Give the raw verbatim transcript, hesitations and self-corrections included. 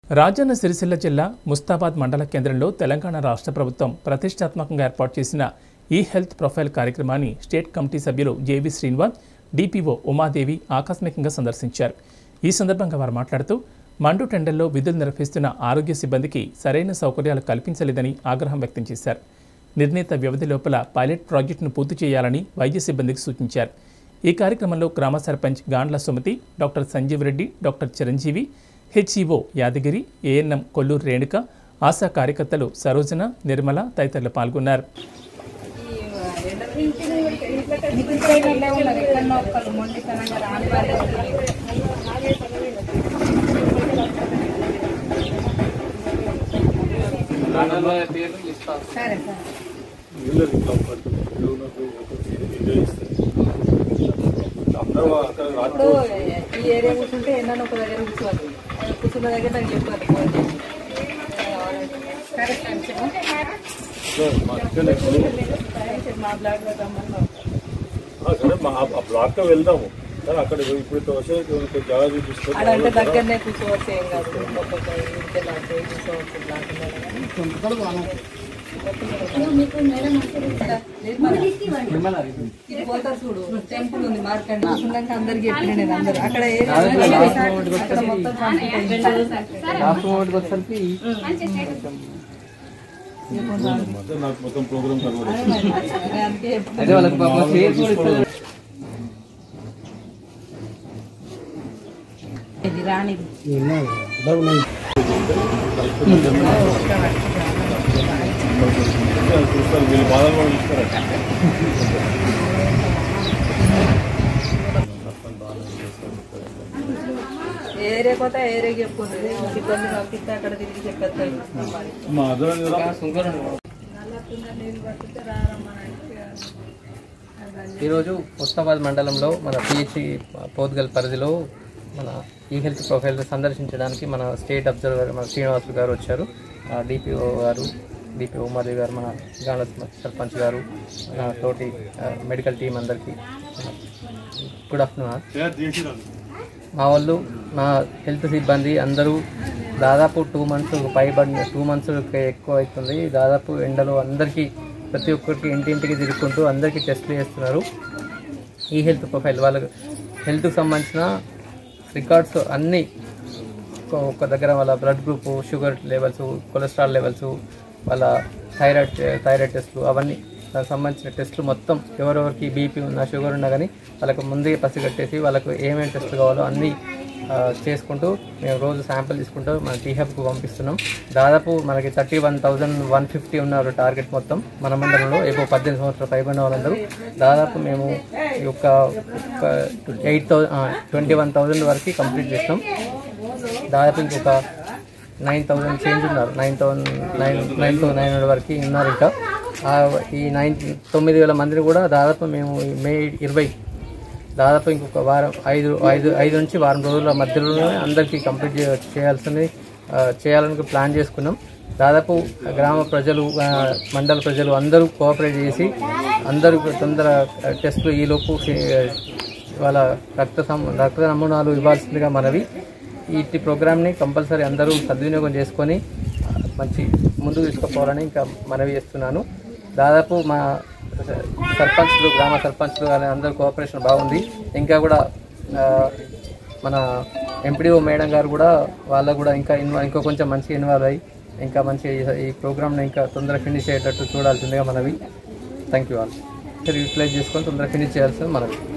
రాజన్న సిరిసిల్ల జిల్లా ముస్తాబాద్ మండల కేంద్రంలో తెలంగాణ రాష్ట్ర ప్రభుత్వం ప్రతిష్టాత్మకంగా ఏర్పాటు చేసిన ఈ హెల్త్ ప్రొఫైల్ కార్యక్రమాన్ని స్టేట్ కమిటీ సభ్యులు జేవి శ్రీనివాస్, డిపిఓ ఉమాదేవి ఆకస్మికంగా సందర్శించారు. ఈ సందర్భంగా వారు మాట్లాడుతూ మండు టెండర్లో విధులు నిర్వహిస్తున్న ఆరోగ్య సిబ్బందికి సరైన సౌకర్యాలు కల్పించలేదని ఆగ్రహం వ్యక్తం చేశారు. నిర్ణీత వ్యవధి లోపల పైలట్ ప్రాజెక్టును పూర్తి చేయాలని వైద్య సిబ్బందికి సూచించారు. ఈ కార్యక్రమంలో గ్రామ sarpanch Gandla Sumathi, doctor Sanjeev Reddy, doctor Chiranjeevi, HEO Yadagiri, ANM Kolluru Renuka, ASHA కార్యకర్తలు సరోజన, నిర్మల తదితరులు పాల్గొన్నారు. ఇప్పుడు ఈ ఏరియా కూర్చుంటే ఎన్నో ఒక దగ్గర కూర్చోవాలి, కూర్చున్న దగ్గర నాకు చెప్పాలి. మా బ్లాక్ లో బ్లాక్ లో వెళ్దాము, అక్కడ ఇప్పుడు జాగా చూపిస్తాం అదంటే దగ్గరనే కూర్చోవచ్చు, ఏం కాదు. పోతారు చూడు, టెంపుల్ ఉంది మార్కెట్ కూర్చున్నాక అందరికి చెప్పిన అందరు అక్కడ మొత్తం ప్రోగ్రామ్ రాని చూస్తారు, వీళ్ళు బాధలు కూడా చూస్తారు. ఏరియా పోతే ఏరియా చెప్పుకుంటుంది, సిబ్బంది పంపిస్తే అక్కడ తిరిగి చెప్పేస్తారు. ఈరోజు ముస్తాబాద్ మండలంలో మన పిహెచ్సి పోత్గల్ పరిధిలో మన ఈ హెల్త్ ప్రొఫైల్ సందర్శించడానికి మన స్టేట్ అబ్జర్వర్ మన శ్రీనివాసులు గారు వచ్చారు. డిపిఓ గారు, డిపిఓ ఉమాదేవి గారు, మన గాండ్ల సర్పంచ్ గారు, మన తోటి మెడికల్ టీం అందరికీ గుడ్ ఆఫ్టర్నూన్. మా వాళ్ళు మా హెల్త్ సిబ్బంది అందరూ దాదాపు టూ మంత్స్ పైబడిన టూ మంత్స్ ఎక్కువ అవుతుంది. దాదాపు ఎండలో అందరికీ ప్రతి ఒక్కరికి ఇంటింటికి తిరుగుకుంటూ అందరికీ టెస్టులు చేస్తున్నారు. ఈ హెల్త్ ప్రొఫైల్ వాళ్ళకి హెల్త్కి సంబంధించిన రికార్డ్స్ అన్నీ ఒక దగ్గర, వాళ్ళ blood group, sugar levels, cholesterol levels, వాళ్ళ థైరాయిడ్ థైరాయిడ్ టెస్టులు, అవన్నీ దానికి సంబంధించిన టెస్టులు మొత్తం ఎవరెవరికి బీపీ ఉన్నా, షుగర్ ఉన్నా కానీ వాళ్ళకు ముందే పసిగట్టేసి వాళ్ళకు ఏమేమి టెస్టులు కావాలో అన్నీ చేసుకుంటూ మేము రోజు శాంపిల్ తీసుకుంటూ మన టీహబ్కు పంపిస్తున్నాం. దాదాపు మనకి thirty one thousand one fifty ఉన్నారు టార్గెట్ మొత్తం మన మండలంలో. ఏవో పద్దెనిమిది సంవత్సరాలు పైబడిన వాళ్ళందరూ దాదాపు మేము ఈ యొక్క eight thousand twenty one thousand వరకు కంప్లీట్ చేస్తాం. దాదాపు ఇంకొక నైన్ థౌజండ్ చేంజ్ ఉన్నారు, nine thousand nine nine thousand nine hundred వరకు ఉన్నారు. ఇంకా ఈ నైన్ తొమ్మిది వేల మందిని కూడా దాదాపు మేము మే ఇరవై దాదాపు ఇంకొక వారం ఐదు ఐదు ఐదు నుంచి వారం రోజుల మధ్యలోనే అందరికీ కంప్లీట్ చేయాల్సింది చేయాలని ప్లాన్ చేసుకున్నాం. దాదాపు గ్రామ ప్రజలు, మండల ప్రజలు అందరూ కోఆపరేట్ చేసి అందరూ తొందర టెస్టులు ఈలోపు వాళ్ళ రక్త రక్త నమూనాలు ఇవ్వాల్సిందిగా మనవి. ఈ ప్రోగ్రామ్ని కంపల్సరీ అందరూ సద్వినియోగం చేసుకొని మంచి ముందుకు తీసుకుపోవాలని ఇంకా మనవి చేస్తున్నాను. దాదాపు మా సర్పంచ్లు, గ్రామ సర్పంచ్లు కానీ అందరూ కోఆపరేషన్ బాగుంది. ఇంకా కూడా మన ఎంపీడీఓ మేడం గారు కూడా వాళ్ళకు కూడా ఇంకా ఇన్వాల్వ్ ఇంకా కొంచెం మంచిగా ఇన్వాల్వ్ అయ్యి ఇంకా మంచి ఈ ప్రోగ్రామ్ని ఇంకా తొందరగా ఫినిష్ అయ్యేటట్టు చూడాల్సిందిగా మనవి. Thank you all. యూటిలైజ్ చేసుకొని తొందరగా ఫినిష్ చేయాల్సింది మనవి.